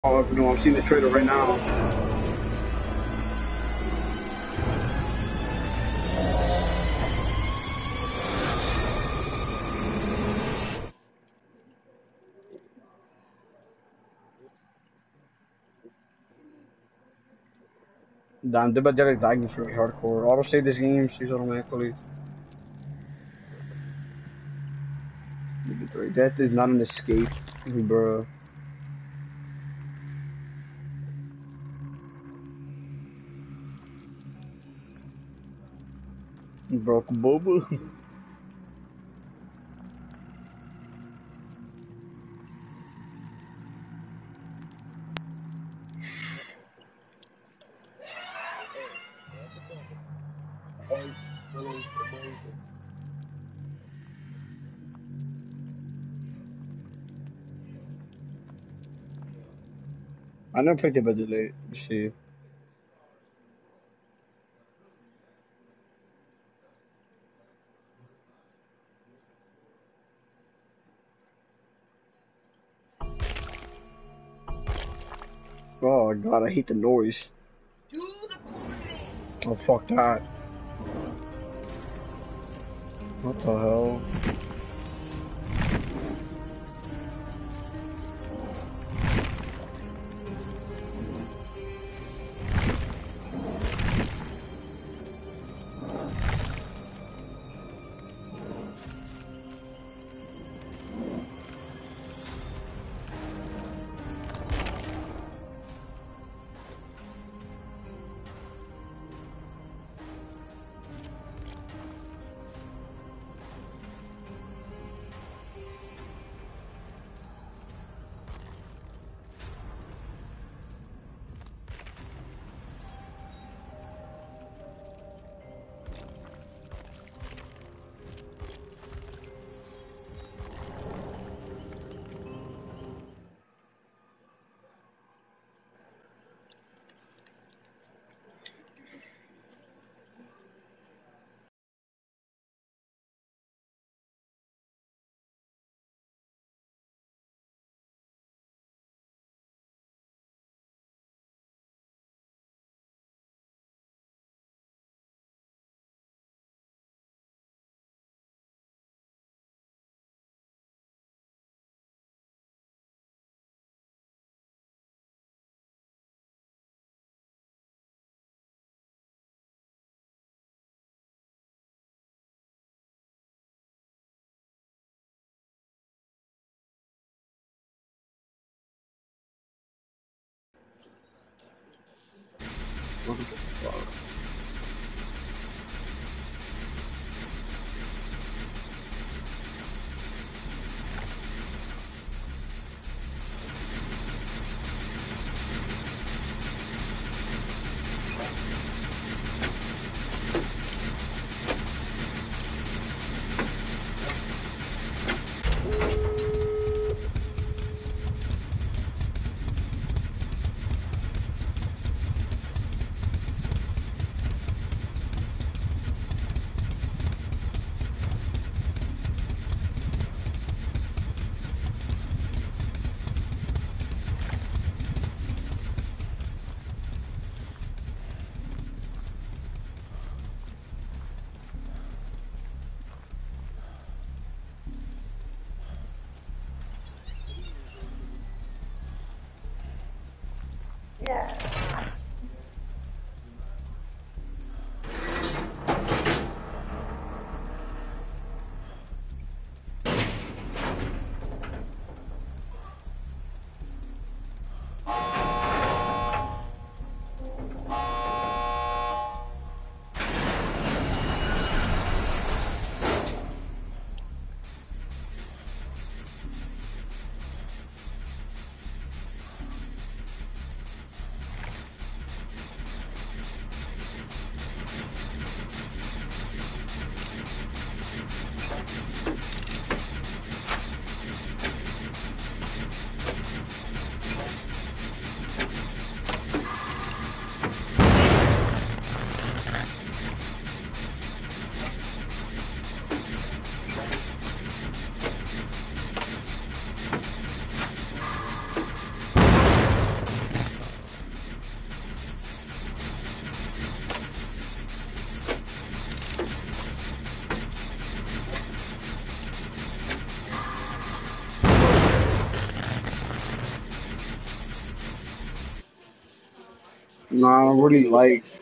Oh no, I'm seeing the trailer right now. Dan, dit direct eigenlijk freaking hardcore. Auto save this game, she's automatically. That is not an escape, bro. Broke bubble. I never played it by delay. Let's see. Oh god, I hate the noise. Oh fuck that. What the hell? What the fuck? Nah, what do you like?